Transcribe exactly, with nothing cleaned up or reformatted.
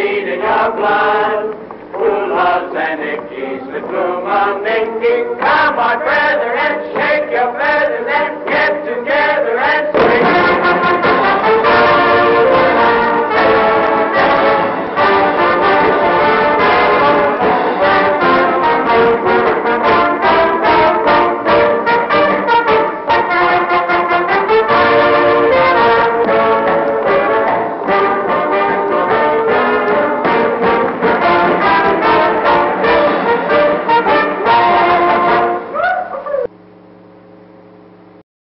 bleed in your blood. Loves and Nickies with Bloom of Mickey. Come on, brethren, shake your feathers